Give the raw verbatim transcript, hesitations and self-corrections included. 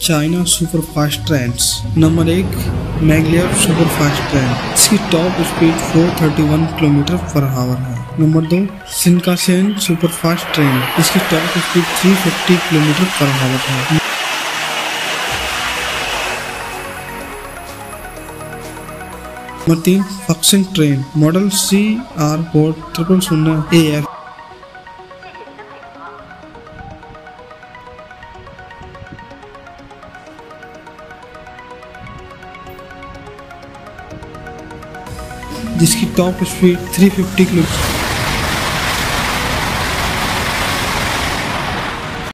China super fast trains. Number एक, maglev super fast train. इसकी top speed चार सौ इकतीस किलोमीटर पर आवर है। नंबर दो, शिनकानसेन सुपर फास्ट ट्रेन। इसकी टॉप स्पीड तीन सौ पचास किलोमीटर पर आवर है। नंबर तीन, Fuxing train, model C R four triple शून्य ए एफ। जिसकी टॉप स्पीड तीन सौ पचास किलोमीटर